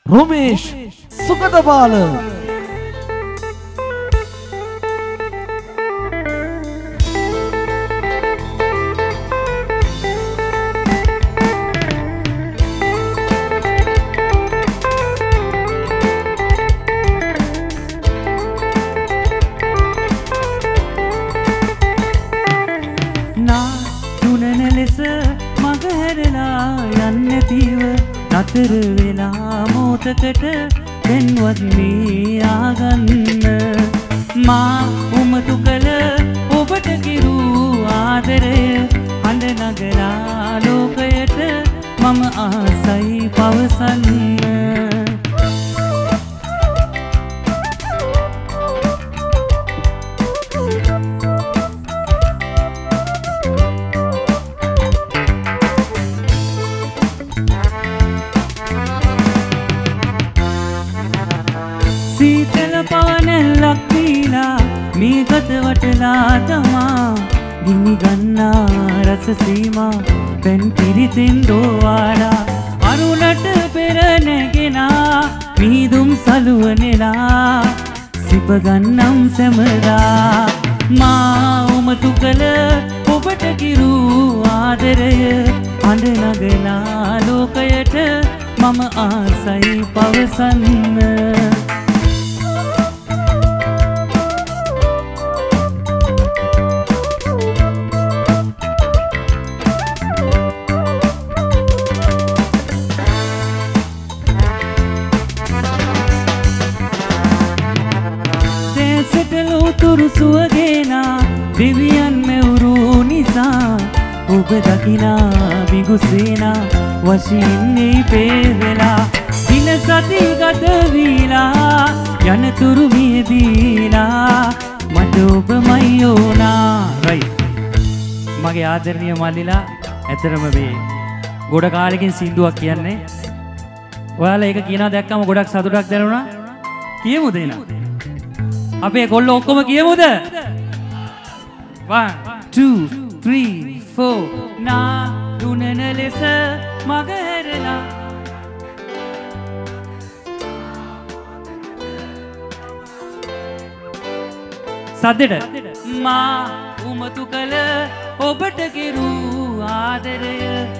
රොමේෂ් සුගතපාල නතර වෙලා මොහොතකට දැන්වත් මේ ආගන්න මා උමතු කළ ඔබට කිරු ආදරය හඬ නගලා ලෝකයට මම ආසයි පවසන්න සීතල පවනැල්ලක් දීලා මේ ගත වටලා තමා ගිනි ගන්නා රස සීමා පෙන් පිරිතෙන් දෝවාලා අරුණට පෙර නැගෙනා මීදුම් සලුවනෙලා සිප ගන්නම් සැමදා මා උමතු කළ ඔබට කිරු ආදරය හඬ නගලා ලෝකයට මම ආසයි පවසන්න තුරු සුවගේනා දෙවියන් මෙවුරු නිසා ඔබ දකිනා විගුසේනා වශයෙන්නේ පේවෙලා දින සති ගත වීලා යනතුරු මියදීලා මට ඔබමයි ඕනා මගේ ආදරණීය මල්ලිලා ඇතරම මේ ගොඩ කාලෙකින් සින්දුවක් කියන්නේ ඔයාලා ඒක කියනවා දැක්කම ගොඩක් සතුටක් දැනුණා කියමුද එනවා අපේ කොල්ලෝ ඔක්කොම කියමුද 1 2 3 4 නා දුනන ලෙස මග හැරලා සද්දෙට මා උමතු කළ ඔබට කිරු ආදරය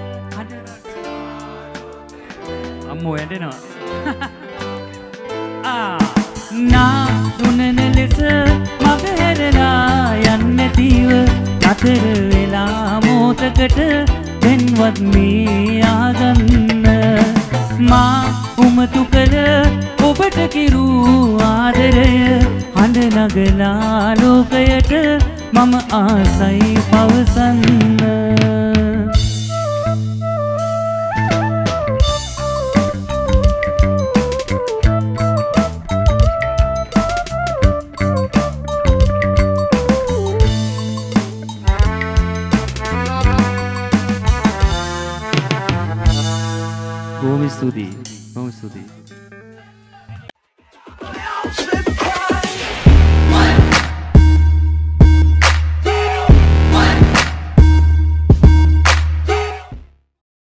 අම්මෝ ඇඬෙනවා නා දුනන ලෙස මග හැරලා යන්නැතිව නතර වෙලා මොහොතකට දැන්වත් මේ ආගන්න මා උමතු කළ ඔබට කිරු ආදරය හඬ නගලා ලෝකයට මම ආසයි පවසන්න Bom estudei.